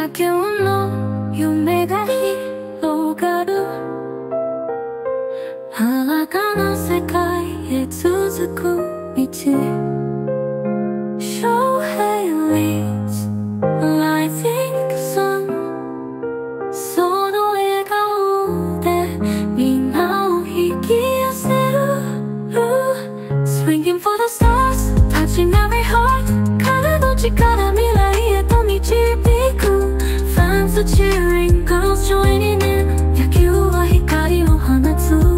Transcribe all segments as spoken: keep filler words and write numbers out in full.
球の夢が広がる新たな世界へ続く道 Shohei leads life in the sun その笑顔でみんなを引き寄せる Swinging for the stars touching every heart 彼の力未来へと導く Fans are cheering girls joining in 野球は光を放つ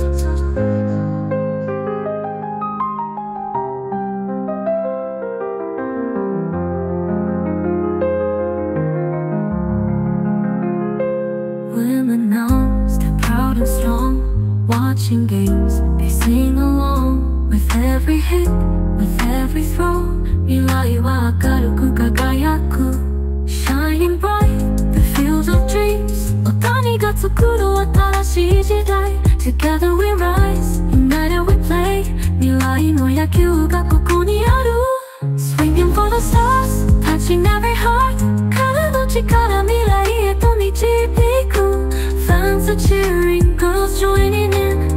Women now stand proud and strong Watching games, they sing along With every hit, with every throw 未来は明るく輝く Shining bright, the fields of dreams 大谷が作る新しい時代 Together we rise, united we play 未来の野球がここにある Swinging for the stars, touching every heart 彼の力未来へと導く Fans are cheering, girls joining in